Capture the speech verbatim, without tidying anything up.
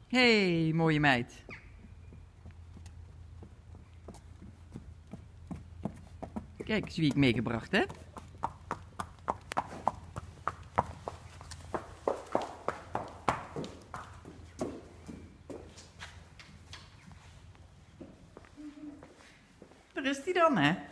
Hé, hey, mooie meid. Kijk eens wie ik meegebracht heb. Daar is die dan, hè?